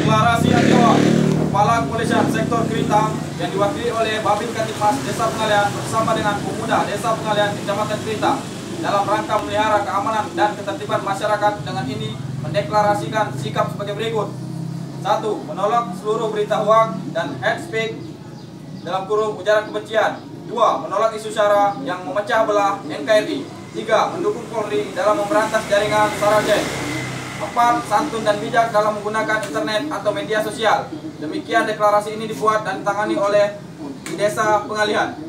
Deklarasi anti hoak. Kepala Kepolisian Sektor Kerita yang diwakili oleh Babin Katimas Desa Pengalian bersama dengan pemuda Desa Pengalian Kecamatan Kerita dalam rangka memelihara keamanan dan ketertiban masyarakat dengan ini mendeklarasikan sikap sebagai berikut. 1. Menolak seluruh berita hoak dan hate speech dalam kurung ujaran kebencian. 2. Menolak isu SARA yang memecah belah NKRI. 3. Mendukung Polri dalam memberantas jaringan SARA geng. 4. Santun dan bijak dalam menggunakan internet atau media sosial. Demikian deklarasi ini dibuat dan ditangani oleh Desa Pengalian.